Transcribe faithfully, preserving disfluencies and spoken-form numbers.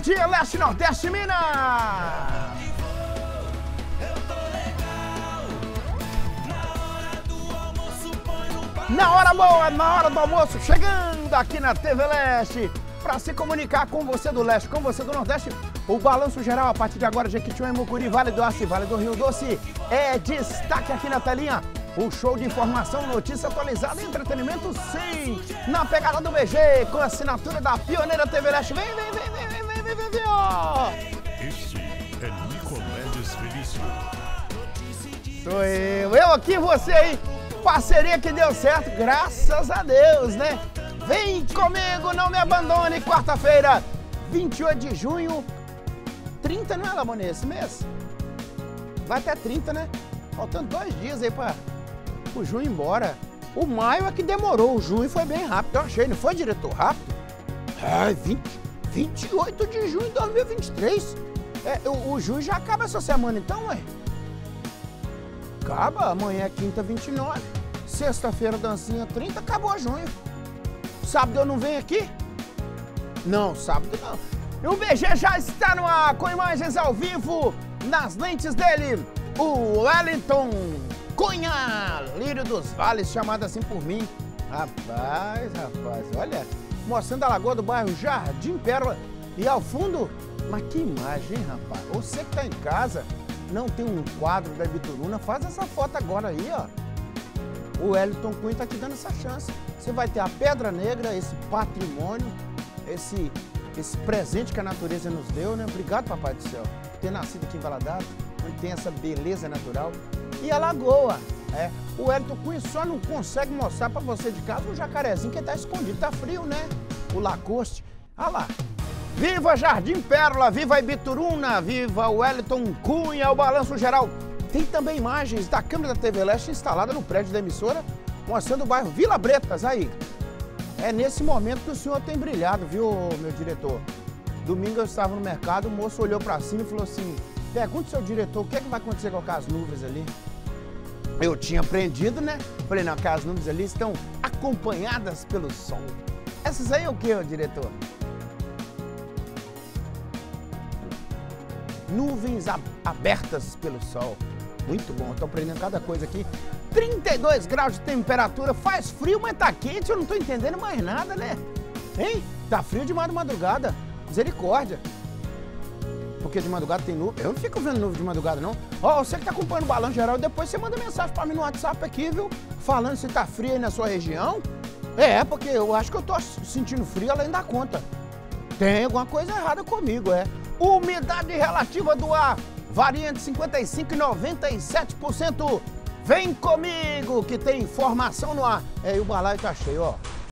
dia, Leste, Nordeste, Minas! Na hora boa, na hora do almoço, chegando aqui na T V Leste, para se comunicar com você do Leste, com você do Nordeste, o Balanço Geral, a partir de agora, Jequitinhonha, Mucuri, Vale do Aço e Vale do Rio Doce, é destaque aqui na telinha. O show de informação, notícia atualizada e entretenimento, sim, na pegada do B G, com a assinatura da pioneira T V Leste. Vem, vem, vem, vem, vem, vem, vem, vem, vem, ó! Este é Nicoledes Felício. Sou eu, eu aqui, você aí, parceria que deu certo, graças a Deus, né? Vem comigo, não me abandone, quarta-feira, vinte e oito de junho, trinta, não é, Lamonê, esse mês? Vai até trinta, né? Faltando dois dias aí pra o junho ir embora. O maio é que demorou, o junho foi bem rápido, eu achei, não foi, diretor? Rápido? É, vinte, vinte e oito de junho de dois mil e vinte e três. É, o, o junho já acaba essa semana então, ué? Acaba, amanhã é quinta, vinte e nove. Sexta-feira, dancinha trinta, acabou junho. Sábado eu não venho aqui? Não, sábado não. E o B G já está no ar, com imagens ao vivo, nas lentes dele, o Wellington Cunha, Lírio dos Vales, chamado assim por mim. Rapaz, rapaz, olha, mostrando a lagoa do bairro Jardim Pérola. E ao fundo, mas que imagem, hein, rapaz? Você que tá em casa, não tem um quadro da Bituruna, faz essa foto agora aí, ó. O Wellington Cunha tá te dando essa chance. Você vai ter a Pedra Negra, esse patrimônio, esse, esse presente que a natureza nos deu, né? Obrigado, Papai do Céu, por ter nascido aqui em Valadares, onde tem essa beleza natural. E a lagoa, é. O Wellington Cunha só não consegue mostrar pra você de casa o jacarezinho que tá escondido, tá frio, né? O Lacoste. Olha lá. Viva Jardim Pérola, viva Ibituruna, viva o Wellington Cunha, o Balanço Geral. Tem também imagens da câmera da T V Leste instalada no prédio da emissora, mostrando o bairro Vila Bretas, aí. É nesse momento que o senhor tem brilhado, viu, meu diretor? Domingo eu estava no mercado, o moço olhou pra cima e falou assim: pergunta ao seu diretor, o que é que vai acontecer com aquelas nuvens ali? Eu tinha aprendido, né? Falei, não, aquelas nuvens ali estão acompanhadas pelo sol. Essas aí é o que, diretor? Nuvens abertas pelo sol. Muito bom, estou aprendendo cada coisa aqui. trinta e dois graus de temperatura, faz frio, mas tá quente, eu não tô entendendo mais nada, né? Hein? Tá frio demais de madrugada, misericórdia. Porque de madrugada tem nuvem. Eu não fico vendo nuvem de madrugada, não. Ó, oh, você que tá acompanhando o Balanço Geral, depois você manda mensagem pra mim no WhatsApp aqui, viu? Falando se tá frio aí na sua região. É, porque eu acho que eu tô sentindo frio além da conta. Tem alguma coisa errada comigo, é. Umidade relativa do ar varia entre cinquenta e cinco por cento e noventa e sete por cento. Vem comigo que tem informação no ar. É, e o balaio tá cheio, ó.